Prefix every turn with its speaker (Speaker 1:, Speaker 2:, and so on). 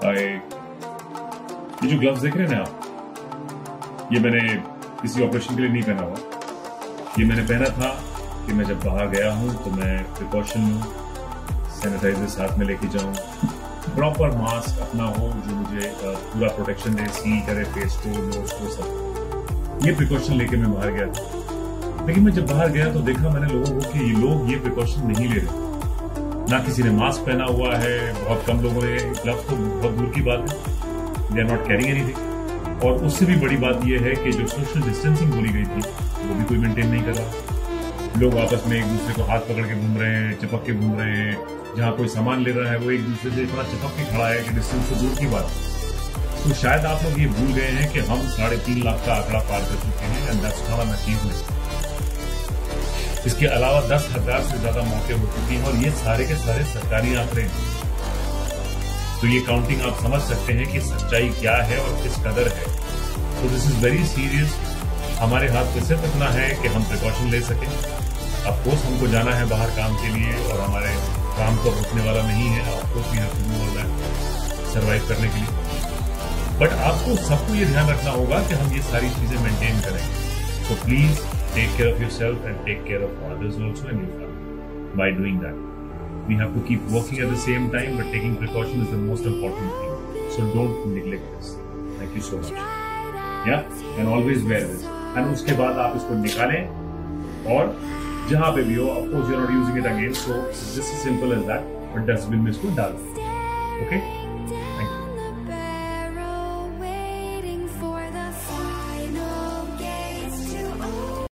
Speaker 1: ये जो ग्लव्स देख रहे हैं ना आप, ये मैंने किसी ऑपरेशन के लिए नहीं पहना हुआ। ये मैंने पहना था कि मैं जब बाहर गया हूं तो मैं प्रिकॉशन लूं, सैनिटाइजर साथ में लेके जाऊं, प्रॉपर मास्क अपना हो जो मुझे पूरा प्रोटेक्शन दे, सी करे फेस को, नोज को, सब। ये प्रिकॉशन लेके मैं बाहर गया था। लेकिन मैं जब बाहर गया तो देखा मैंने लोगों को कि ये लोग ये प्रिकॉशन नहीं ले रहे। ना किसी ने मास्क पहना हुआ है, बहुत कम लोगों ने, ग्लव्स तो बहुत दूर की बात है, they are not carrying anything. और उससे भी बड़ी बात यह है कि जो सोशल डिस्टेंसिंग बोली गई थी वो भी कोई मेंटेन नहीं कर रहा। लोग आपस में एक दूसरे को हाथ पकड़ के घूम रहे हैं, चिपक के घूम रहे हैं। जहां कोई सामान ले रहा है वो एक दूसरे से इतना चिपक के खड़ा है कि डिस्टेंस से दूर की बात है। तो शायद आप लोग ये भूल गए हैं कि हम 3.5 लाख का आंकड़ा पार कर चुके हैं, and that's not an achievement. इसके अलावा 10,000 से ज्यादा मौके हो चुकी हैं, और ये सारे के सारे सरकारी आंकड़े हैं। तो ये काउंटिंग आप समझ सकते हैं कि सच्चाई क्या है और किस कदर है। तो दिस इज वेरी सीरियस। हमारे हाथ में सिर्फ इतना है कि हम प्रिकॉशन ले सकें। अफकोर्स हमको जाना है बाहर काम के लिए, और हमारे काम तो रुकने वाला नहीं है। Of course we have to do all that survive करने के लिए। बट आपको सबको ये ध्यान रखना होगा कि हम ये सारी चीजें मेंटेन करें। तो please take care of yourself and take care of others also and your family. By doing that, we have to keep working at the same time, but taking precaution is the most important thing. So don't neglect this. Thank you so much. Yeah, and always wear this. And उसके बाद आप इसको निकालें और जहाँ पे भी हो, of course you are not using it again, so just as simple as that. but dustbin में इसको डाल दें. Okay?